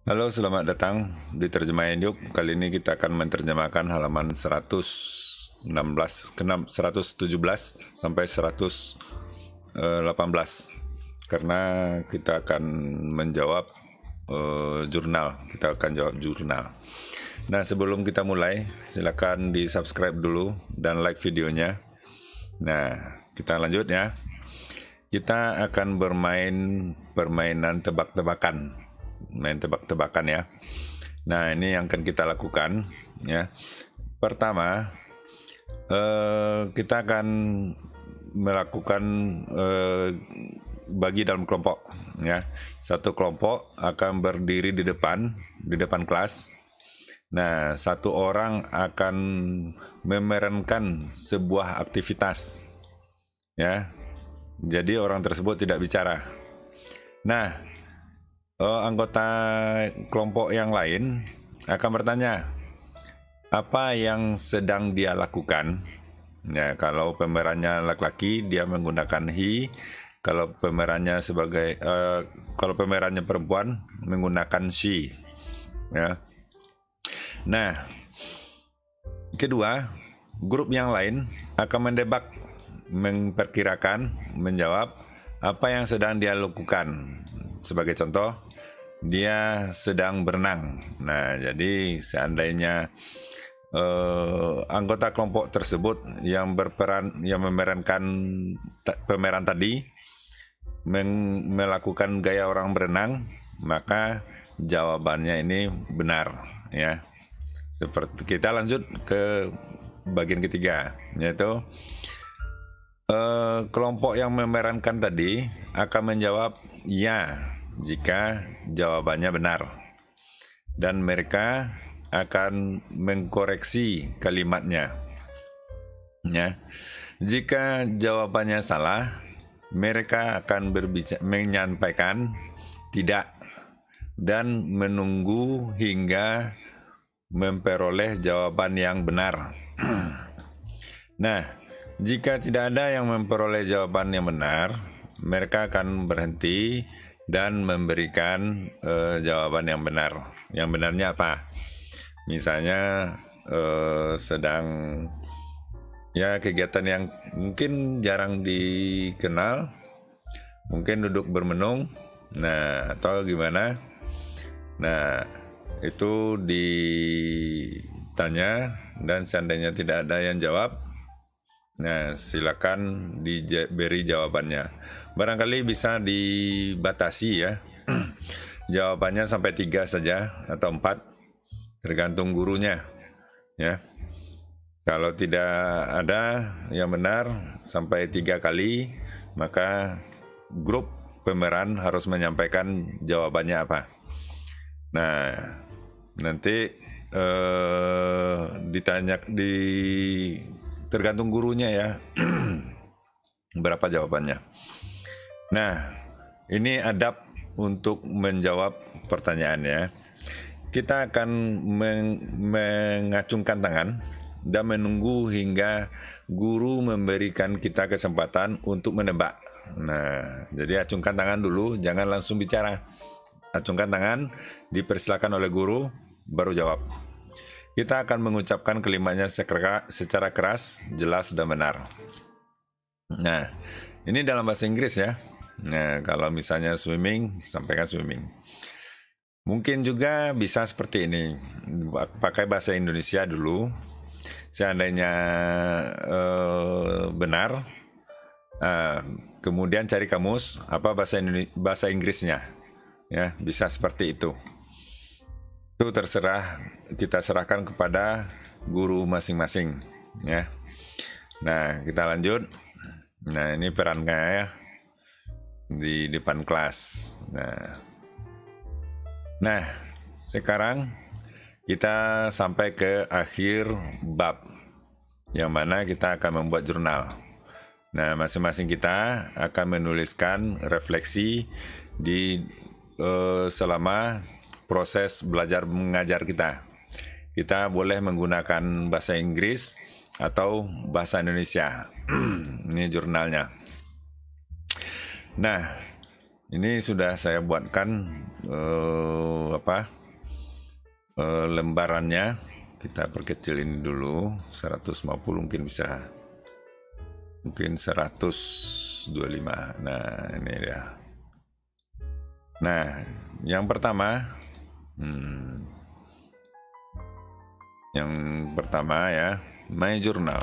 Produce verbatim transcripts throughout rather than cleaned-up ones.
Halo, selamat datang di Terjemahan Yuk. Kali ini kita akan menerjemahkan halaman seratus enam belas ke seratus tujuh belas sampai seratus delapan belas. Karena kita akan menjawab uh, jurnal. Kita akan jawab jurnal. Nah, sebelum kita mulai, silakan di-subscribe dulu dan like videonya. Nah, kita lanjut ya. Kita akan bermain permainan tebak-tebakan. Main tebak-tebakan ya. Nah, ini yang akan kita lakukan ya. Pertama, eh, kita akan melakukan eh, bagi dalam kelompok ya. Satu kelompok akan berdiri di depan di depan kelas. Nah, satu orang akan memerankan sebuah aktivitas ya. Jadi orang tersebut tidak bicara. Nah, Uh, anggota kelompok yang lain akan bertanya apa yang sedang dia lakukan. Ya, kalau pemerannya laki-laki dia menggunakan he, kalau pemerannya sebagai uh, kalau pemerannya perempuan menggunakan she. Ya. Nah, kedua, grup yang lain akan mendebak, memperkirakan, menjawab apa yang sedang dia lakukan. Sebagai contoh, dia sedang berenang. Nah, jadi seandainya eh, anggota kelompok tersebut yang berperan, yang memerankan pemeran tadi men- melakukan gaya orang berenang, maka jawabannya ini benar, ya. Seperti kita lanjut ke bagian ketiga, yaitu eh, kelompok yang memerankan tadi akan menjawab ya jika jawabannya benar, dan mereka akan mengkoreksi kalimatnya ya. Jika jawabannya salah, mereka akan berbicara, menyampaikan tidak dan menunggu hingga memperoleh jawaban yang benar. Nah, jika tidak ada yang memperoleh jawaban yang benar, mereka akan berhenti dan memberikan uh, jawaban yang benar. Yang benarnya apa? Misalnya uh, sedang ya kegiatan yang mungkin jarang dikenal, mungkin duduk bermenung, nah atau gimana? Nah, itu ditanya dan seandainya tidak ada yang jawab, nah, silakan diberi jawabannya. Barangkali bisa dibatasi ya. Jawabannya sampai tiga saja atau empat, tergantung gurunya. Ya. Kalau tidak ada yang benar sampai tiga kali, maka grup pemeran harus menyampaikan jawabannya apa. Nah, nanti eh, ditanya di tergantung gurunya ya berapa jawabannya. Nah, ini adab untuk menjawab pertanyaannya. Kita akan meng- mengacungkan tangan dan menunggu hingga guru memberikan kita kesempatan untuk menebak. Nah, jadi acungkan tangan dulu, jangan langsung bicara. Acungkan tangan, dipersilakan oleh guru, baru jawab. Kita akan mengucapkan kalimatnya secara keras, jelas, dan benar. Nah, ini dalam bahasa Inggris ya. Nah, kalau misalnya swimming, sampaikan swimming. Mungkin juga bisa seperti ini, pakai bahasa Indonesia dulu. Seandainya eh, benar, eh, kemudian cari kamus apa bahasa Indonesia, bahasa Inggrisnya. Ya, bisa seperti itu. Itu terserah, kita serahkan kepada guru masing-masing ya. Nah, kita lanjut. Nah, ini perannya ya di depan kelas. Nah, nah sekarang kita sampai ke akhir bab, yang mana kita akan membuat jurnal. Nah, masing-masing kita akan menuliskan refleksi di eh, selama proses belajar mengajar kita. Kita boleh menggunakan bahasa Inggris atau bahasa Indonesia. Ini jurnalnya. Nah, ini sudah saya buatkan uh, apa uh, lembarannya kita perkecil ini dulu, seratus lima puluh mungkin bisa, mungkin seratus dua puluh lima. Nah ini dia. Nah yang pertama, hmm, yang pertama ya, My Journal.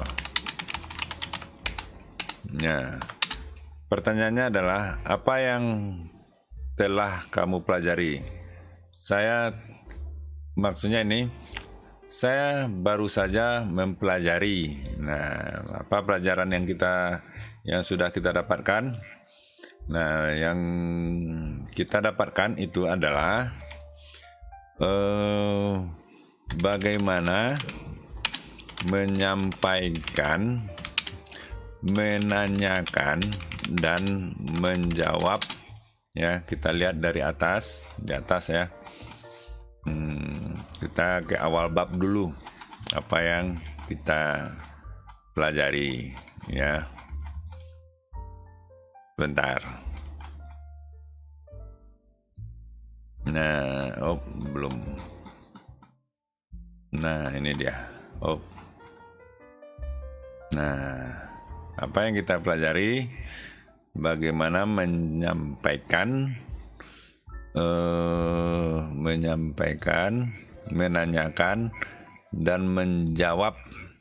Ya, pertanyaannya adalah apa yang telah kamu pelajari? Saya maksudnya ini, saya baru saja mempelajari. Nah, apa pelajaran yang kita yang sudah kita dapatkan? Nah, yang kita dapatkan itu adalah eh, bagaimana menyampaikan, menanyakan, dan menjawab. Ya, kita lihat dari atas, di atas ya. Hmm, kita ke awal bab dulu, apa yang kita pelajari ya. Bentar. Nah, oh belum. Nah, ini dia. Oh. Nah, apa yang kita pelajari? Bagaimana menyampaikan, eh, menyampaikan, menanyakan, dan menjawab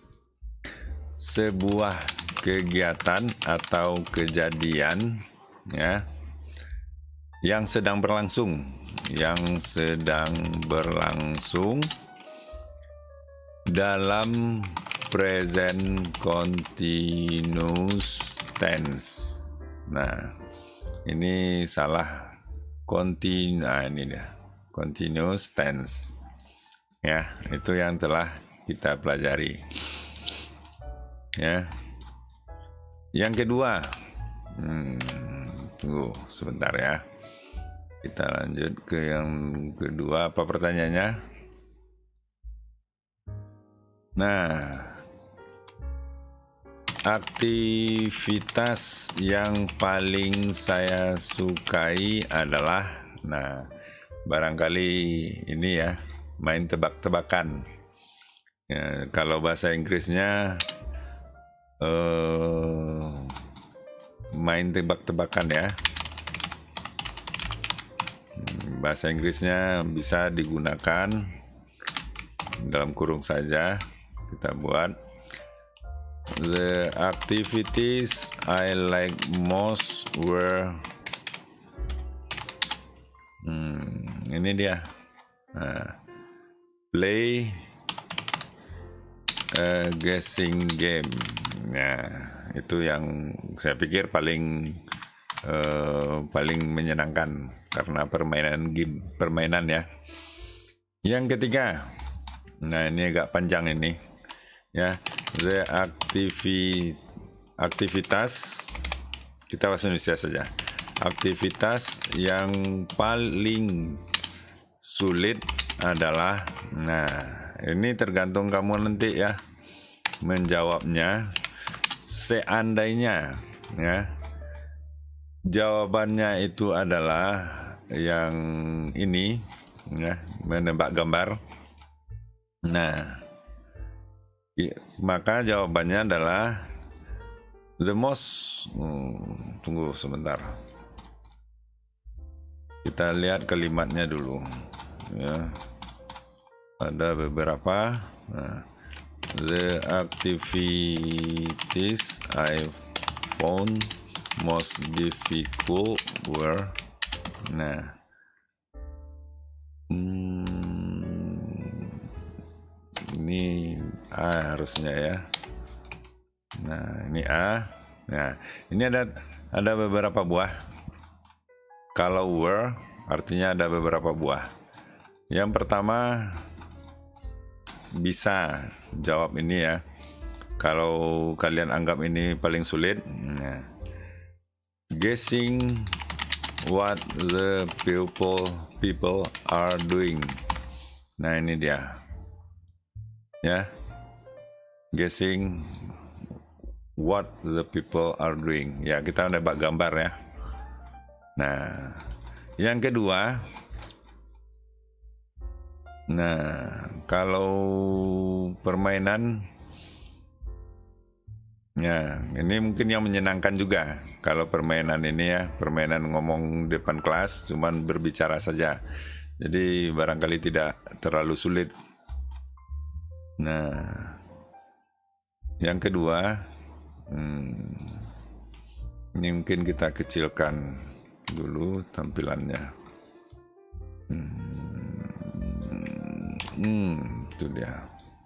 sebuah kegiatan atau kejadian ya yang sedang berlangsung, yang sedang berlangsung dalam present continuous tense. Nah, ini salah, continu, nah ini dia, continuous tense. Ya, itu yang telah kita pelajari. Ya. Yang kedua, hmm, tunggu sebentar ya. Kita lanjut ke yang kedua. Apa pertanyaannya? Nah, aktivitas yang paling saya sukai adalah, nah, barangkali ini ya, main tebak-tebakan. Ya, kalau bahasa Inggrisnya eh, main tebak-tebakan ya. Bahasa Inggrisnya bisa digunakan dalam kurung saja. Kita buat the activities I like most were, hmm, ini dia, nah, play a guessing game. Nah, itu yang saya pikir paling uh, paling menyenangkan karena permainan game, permainan ya. Yang ketiga, nah ini agak panjang ini ya, the activi, aktivitas, kita bahasa Indonesia saja, aktivitas yang paling sulit adalah, nah ini tergantung kamu nanti ya menjawabnya. Seandainya ya jawabannya itu adalah yang ini ya, menebak gambar, nah maka jawabannya adalah the most, hmm, tunggu sebentar, kita lihat kalimatnya dulu ya, ada beberapa. Nah, the activities I found most difficult were, nah hmm, ini A harusnya ya. Nah ini A. Nah ini ada ada beberapa buah. Kalau were artinya ada beberapa buah. Yang pertama bisa jawab ini ya. Kalau kalian anggap ini paling sulit, nah, guessing what the people people are doing. Nah ini dia. Ya, guessing what the people are doing. Ya, kita nebak gambar ya. Nah, yang kedua, Nah, kalau permainan, ya ini mungkin yang menyenangkan juga. Kalau permainan ini ya, permainan ngomong depan kelas, cuman berbicara saja. Jadi barangkali tidak terlalu sulit. Nah, yang kedua, hmm, ini mungkin kita kecilkan dulu tampilannya. Hmm. Hmm, itu dia.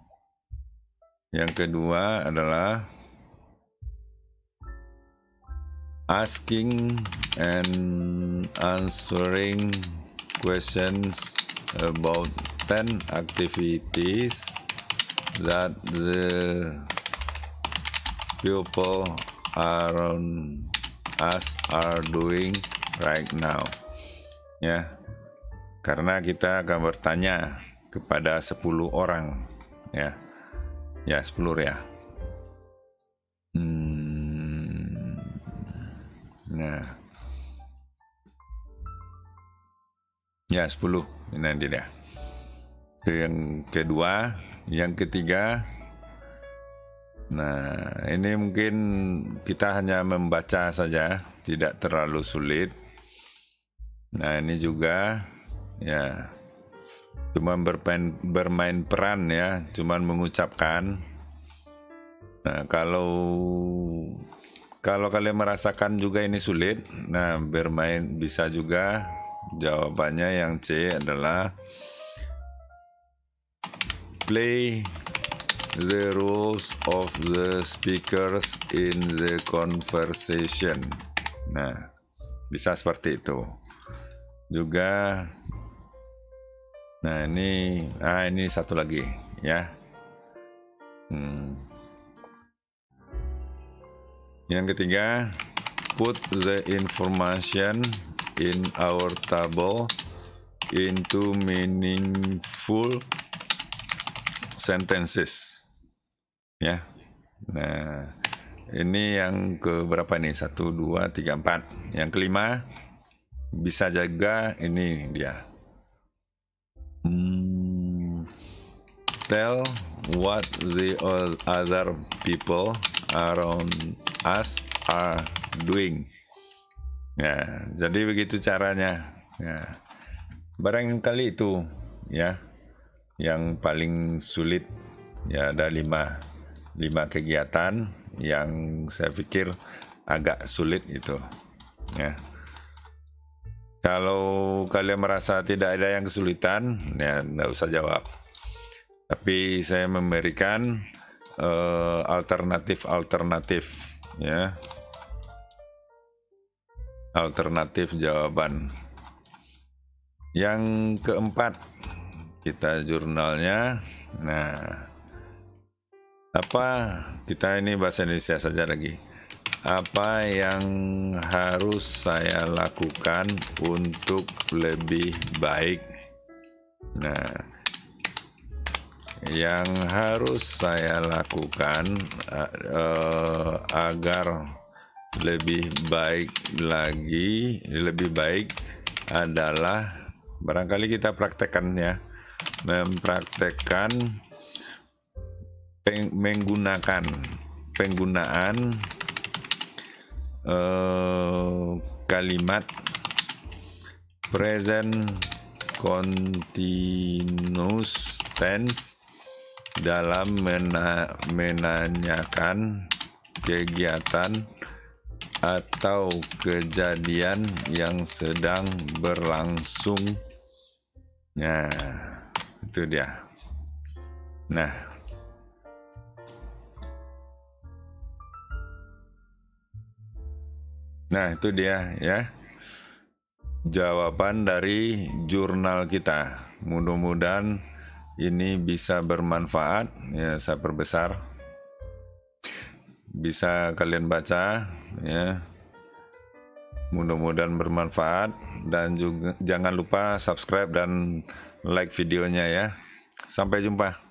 Yang kedua adalah asking and answering questions about ten activities that the people around us are doing right now. Ya, karena kita akan bertanya kepada sepuluh orang, ya, ya sepuluh ya. Hmm. Nah, ya sepuluh. Ini dia. Itu yang kedua, yang ketiga. Nah, ini mungkin kita hanya membaca saja, tidak terlalu sulit. Nah, ini juga, ya. Cuma bermain, bermain peran ya, cuman mengucapkan. Nah, kalau kalau kalian merasakan juga ini sulit, nah bermain bisa juga. Jawabannya yang C adalah play the rules of the speakers in the conversation. Nah, bisa seperti itu. Juga nah ini, ah ini satu lagi ya. Hmm. Yang ketiga, put the information in our table into meaningful sentences. Ya. Nah, ini yang ke berapa nih? Satu, dua, tiga, empat. Yang kelima, bisa jaga ini dia. Hmm, tell what the other people around us are doing. Ya, jadi begitu caranya. Ya, barangkali itu ya yang paling sulit. Ya, ada lima lima kegiatan yang saya pikir agak sulit itu. Ya. Kalau kalian merasa tidak ada yang kesulitan, ya nggak usah jawab. Tapi saya memberikan uh, alternatif-alternatif, ya, alternatif jawaban. Yang keempat, kita jurnalnya. Nah, apa kita ini bahasa Indonesia saja lagi. Apa yang harus saya lakukan untuk lebih baik? Nah, yang harus saya lakukan uh, agar lebih baik lagi, lebih baik adalah barangkali kita praktekkan ya, mempraktekkan peng, menggunakan penggunaan Uh, kalimat present continuous tense dalam mena menanyakan kegiatan atau kejadian yang sedang berlangsung. Nah, itu dia. Nah, Nah, itu dia ya. Jawaban dari jurnal kita. Mudah-mudahan ini bisa bermanfaat. Ya, saya perbesar. Bisa kalian baca ya. Mudah-mudahan bermanfaat dan juga jangan lupa subscribe dan like videonya ya. Sampai jumpa.